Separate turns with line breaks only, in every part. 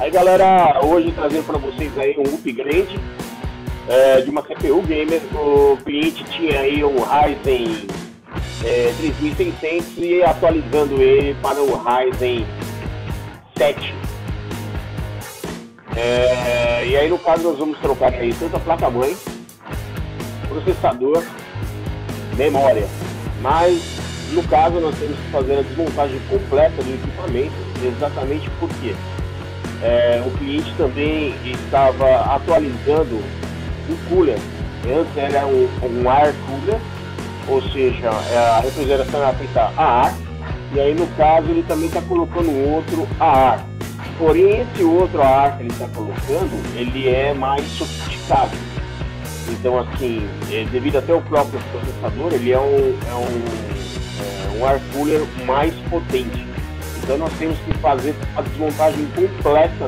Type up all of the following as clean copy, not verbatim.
Aí galera, hoje trazendo para vocês aí um upgrade de uma CPU gamer. O cliente tinha aí um Ryzen 3600 e atualizando ele para o Ryzen 7. E aí no caso nós vamos trocar aí tanto a placa-mãe, processador, memória, mas no caso nós temos que fazer a desmontagem completa do equipamento, exatamente porque o cliente também estava atualizando o cooler. Antes era um air cooler, ou seja, a refrigeração era feita a ar, e aí no caso ele também está colocando outro a ar. Porém esse outro a ar que ele está colocando, ele é mais sofisticado. Então assim, devido até o próprio processador, ele é um air cooler mais potente. Então nós temos que fazer a desmontagem completa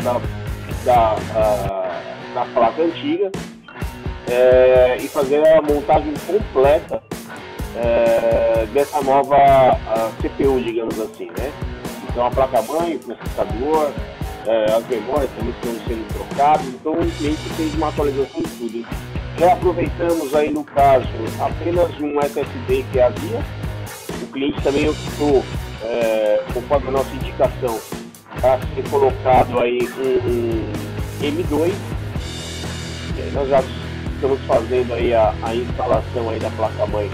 da placa antiga e fazer a montagem completa dessa nova CPU, digamos assim, né? Então a placa-mãe, o processador, as memórias também estão sendo trocadas. Então o cliente fez uma atualização de tudo. Já aproveitamos aí no caso apenas um SSD que havia. O cliente também optou, conforme a nossa indicação, para ser colocado aí um M2. E aí nós já estamos fazendo aí a instalação aí da placa-mãe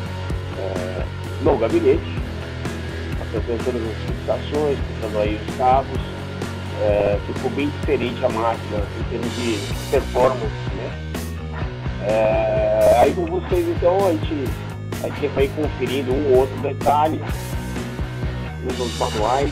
no gabinete, acertando todas as fixações, puxando aí os cabos. Ficou bem diferente a máquina em termos de performance, né? Aí com vocês então a gente vai conferindo um ou outro detalhe nos manuais,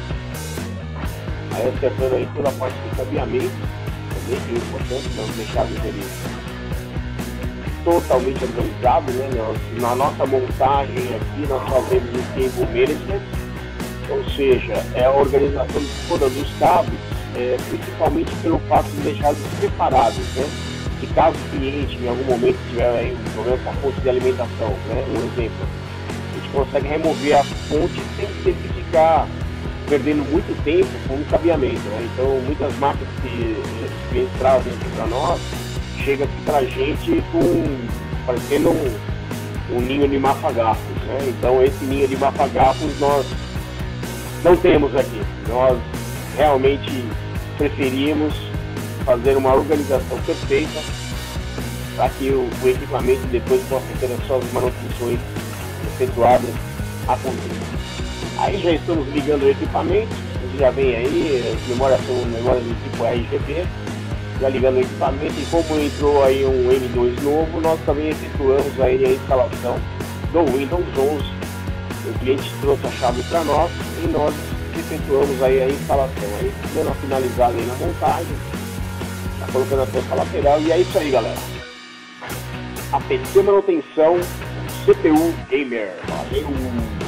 aí acertando aí toda a parte do cabeamento, também que é importante, não deixarmos ele totalmente organizado, né? Na nossa montagem aqui nós fazemos o cable management, ou seja, é a organização toda dos cabos, principalmente pelo fato de deixá-los separados, né? Se caso o cliente em algum momento tiver aí um problema com a fonte de alimentação, né? Um exemplo, a gente consegue remover a fonte sem ter que ficar perdendo muito tempo com o cabeamento, né? Então muitas máquinas que os clientes trazem aqui para nós, chega aqui para a gente parecendo um ninho de mafagafos, né? Então esse ninho de mafagafos nós não temos aqui. Nós realmente preferimos fazer uma organização perfeita para que o equipamento depois possa ter as suas manutenções efetuadas a contínuo. Aí já estamos ligando o equipamento, já vem aí, as memórias são memórias do tipo RGB, já ligando o equipamento, e como entrou aí um M2 novo, nós também efetuamos aí a instalação do Windows 11. O cliente trouxe a chave para nós e nós efetuamos aí a instalação, aí dando a finalizada aí na montagem, tá colocando a peça lateral, e é isso aí galera. A PC Manutenção CPU Gamer. Valeu!